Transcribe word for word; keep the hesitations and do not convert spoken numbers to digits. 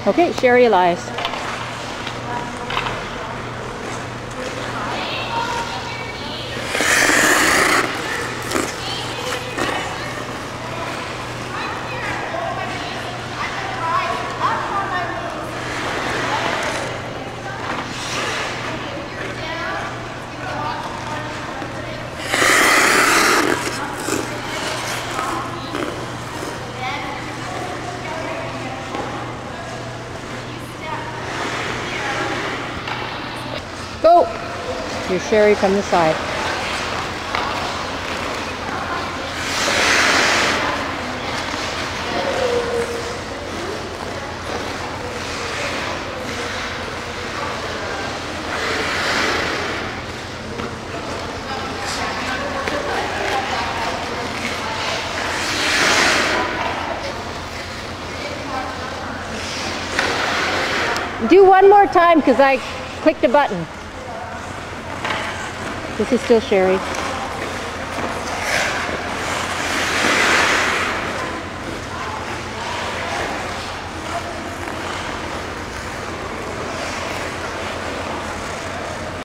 Okay, Sherry Elias. Go! Here's Sherry from the side. Do one more time because I clicked a button. This is still Sherry.